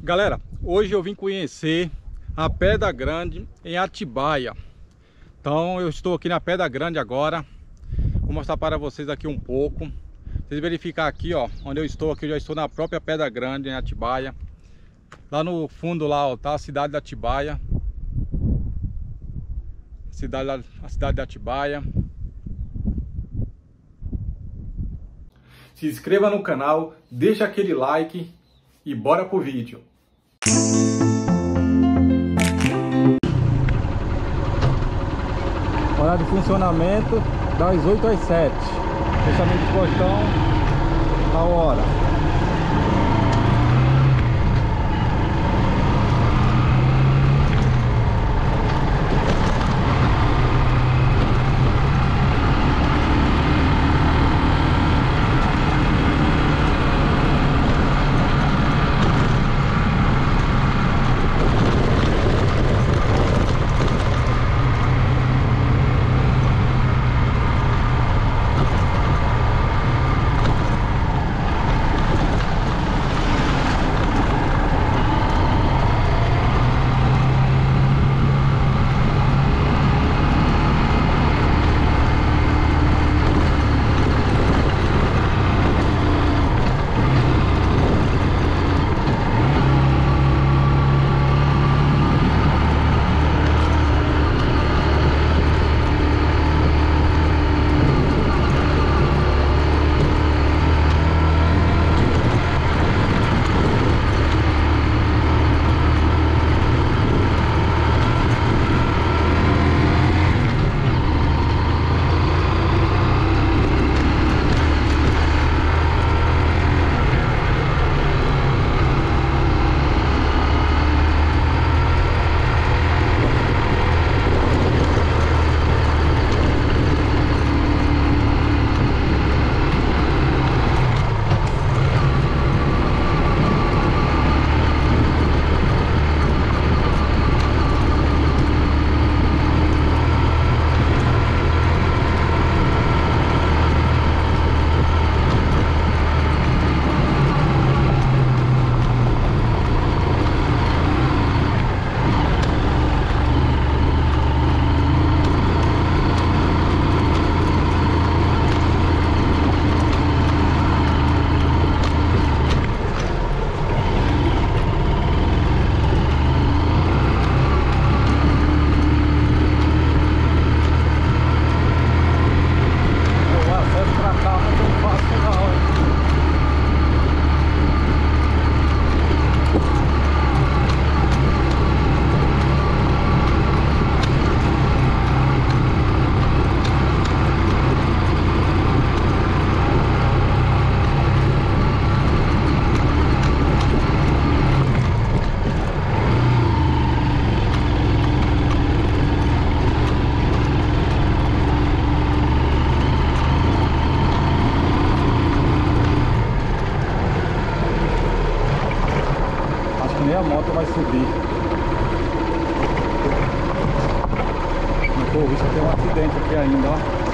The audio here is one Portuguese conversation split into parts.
Galera, hoje eu vim conhecer a Pedra Grande em Atibaia. Então eu estou aqui na Pedra Grande agora. Vou mostrar para vocês aqui um pouco. Vocês verificar aqui, ó, onde eu estou aqui, eu já estou na própria Pedra Grande em Atibaia. Lá no fundo lá, ó, tá a cidade de Atibaia. A cidade de Atibaia. Se inscreva no canal, deixa aquele like e bora pro vídeo. Horário de funcionamento das 8 às 7. Fechamento do portão a hora. A moto vai subir. Não corro risco de ter um acidente aqui ainda, ó.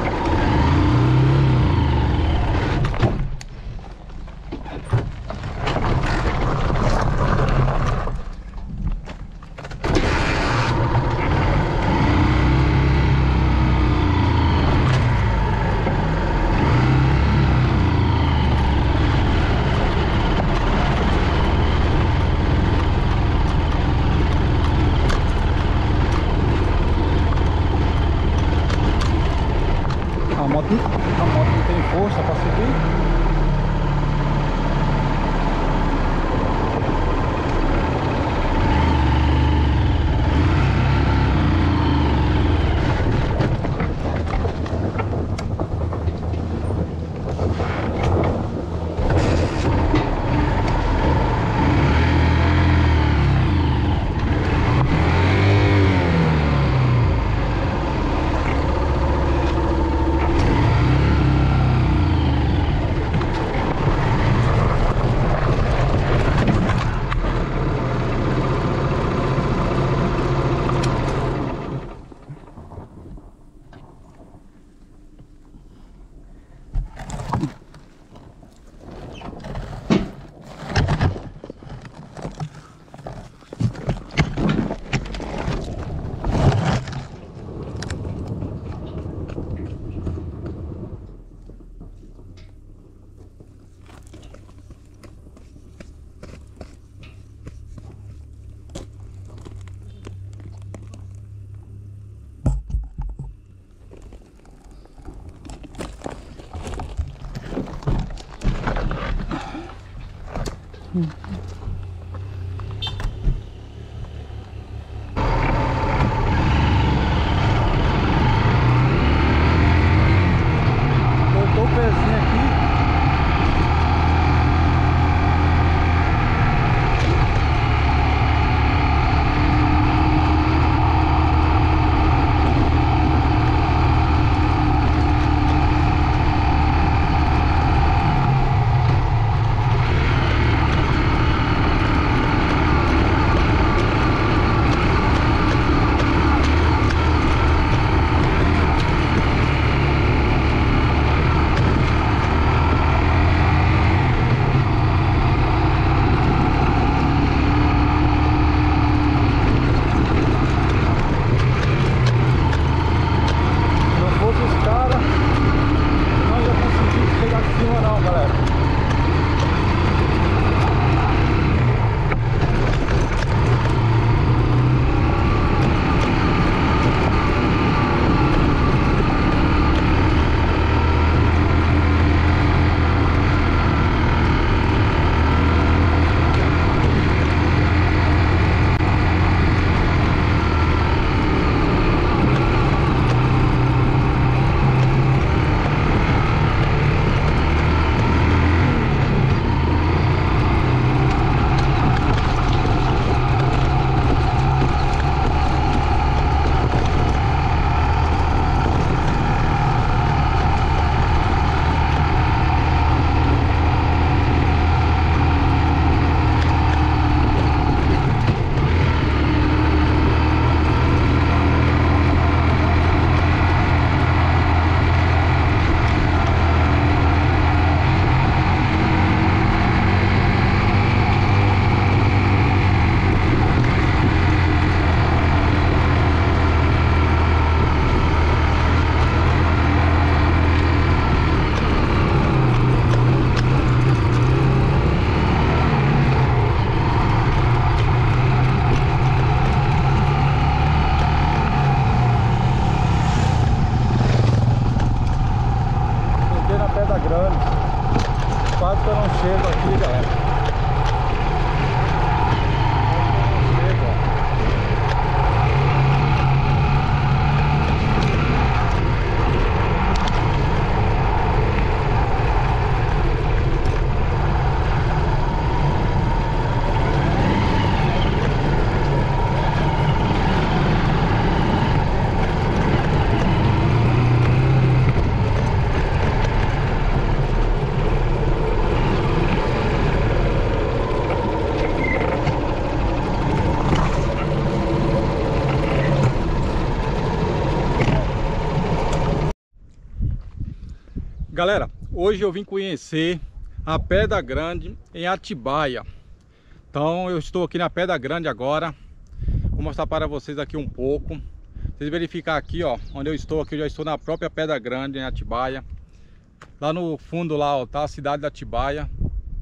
Galera, hoje eu vim conhecer a Pedra Grande em Atibaia. Então eu estou aqui na Pedra Grande agora. Vou mostrar para vocês aqui um pouco. Vocês verificar aqui, ó, onde eu estou aqui, eu já estou na própria Pedra Grande em Atibaia. Lá no fundo lá, ó, tá a cidade de Atibaia.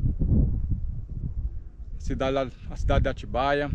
A cidade de Atibaia.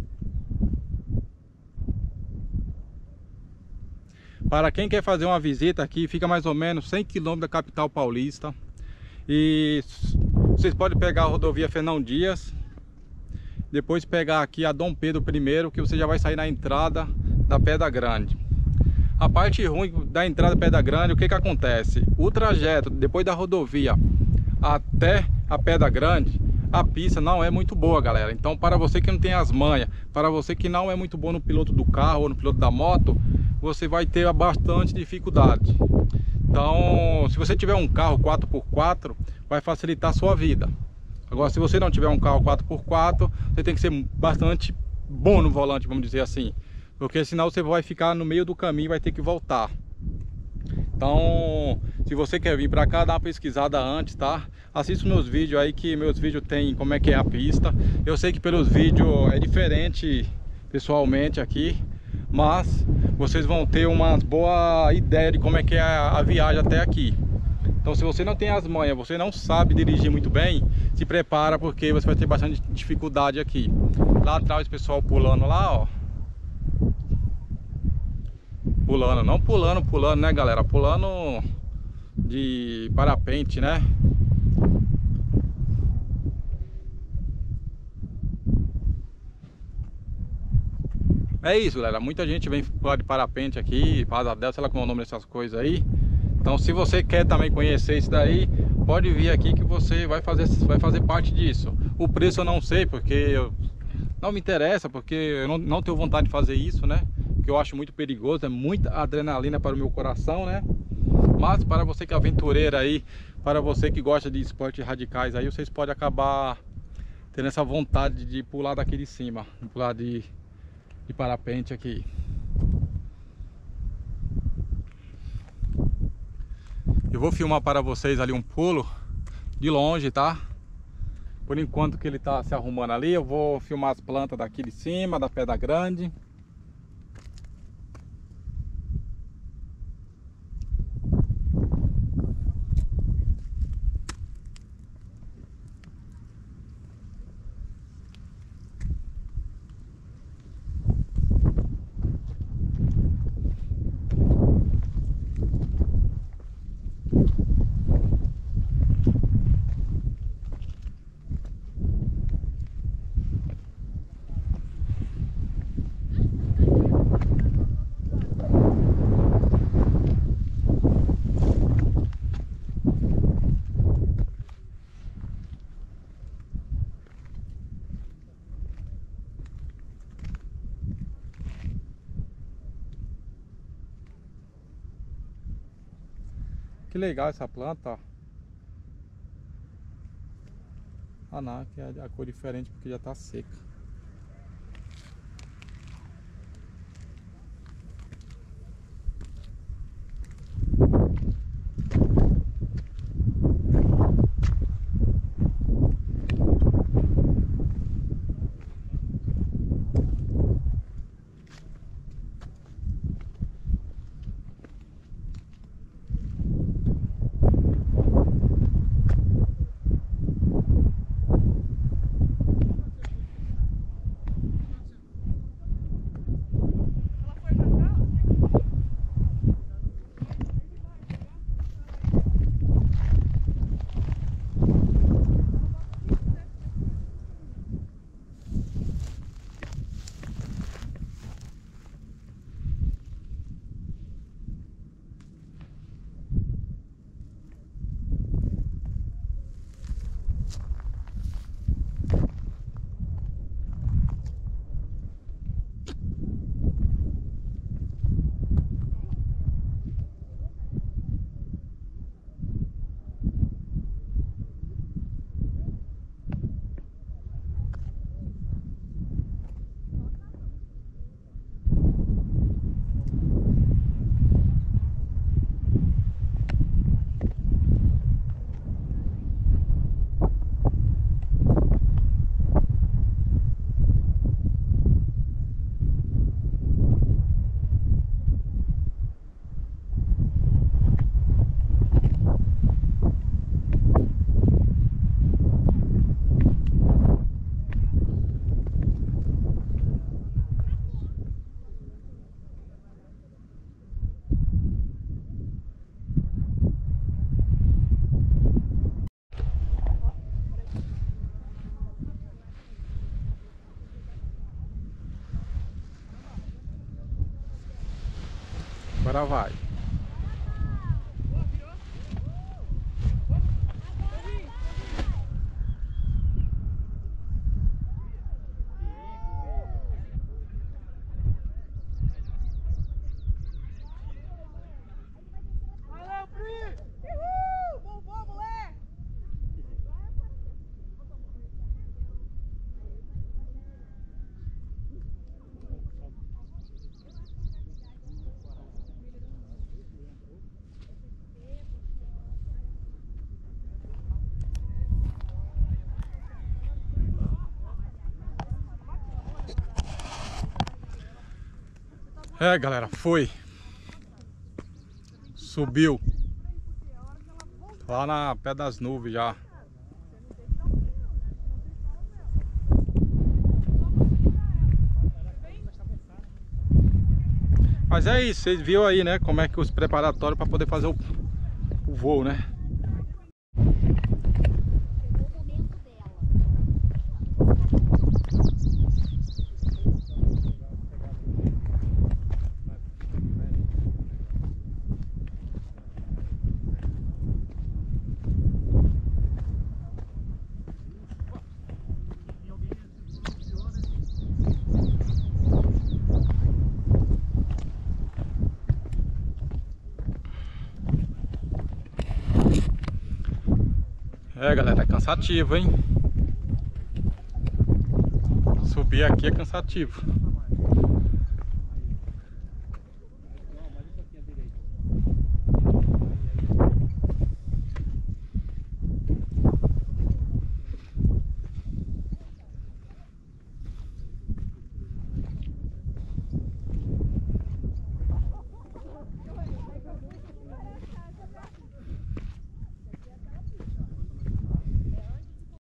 Para quem quer fazer uma visita aqui, fica mais ou menos 100 km da capital paulista. E vocês podem pegar a rodovia Fernão Dias, depois pegar aqui a Dom Pedro I, que você já vai sair na entrada da Pedra Grande. A parte ruim da entrada da Pedra Grande, o que acontece? O trajeto depois da rodovia até a Pedra Grande, a pista não é muito boa, galera. Então, para você que não tem as manhas, para você que não é muito bom no piloto do carro ou no piloto da moto, você vai ter bastante dificuldade. Então, se você tiver um carro 4x4, vai facilitar a sua vida. Agora, se você não tiver um carro 4x4, você tem que ser bastante bom no volante, vamos dizer assim, porque senão você vai ficar no meio do caminho e vai ter que voltar. Então, se você quer vir para cá, dá uma pesquisada antes, tá? Assista meus vídeos aí, que meus vídeos tem como é que é a pista. Eu sei que pelos vídeos é diferente pessoalmente aqui, mas vocês vão ter uma boa ideia de como é que é a viagem até aqui. Então, se você não tem as manhas, você não sabe dirigir muito bem, se prepara, porque você vai ter bastante dificuldade aqui. Lá atrás o pessoal pulando lá, ó. Pulando, não pulando, né, galera? Pulando de parapente, né? É isso, galera. Muita gente vem pular de parapente aqui, asa delta, sei lá como é o nome dessas coisas aí. Então, se você quer também conhecer isso daí, pode vir aqui que você vai fazer parte disso. O preço eu não sei, porque não me interessa, porque eu não tenho vontade de fazer isso, né? Que eu acho muito perigoso, é muita adrenalina para o meu coração, né? Mas para você que é aventureiro aí, para você que gosta de esportes radicais aí, vocês podem acabar tendo essa vontade de pular daqui de cima, pular de parapente aqui. Eu vou filmar para vocês ali um pulo de longe, tá? Por enquanto que ele tá se arrumando ali, eu vou filmar as plantas daqui de cima, da Pedra Grande. Que legal essa planta, ó. Ah não, que a cor diferente porque já tá seca. Agora vai. É, galera, foi. Subiu. Lá na pé das nuvens já. Mas é isso, vocês viram aí, né? Como é que os preparatórios para poder fazer o voo, né? É, galera, é cansativo, hein? Subir aqui é cansativo.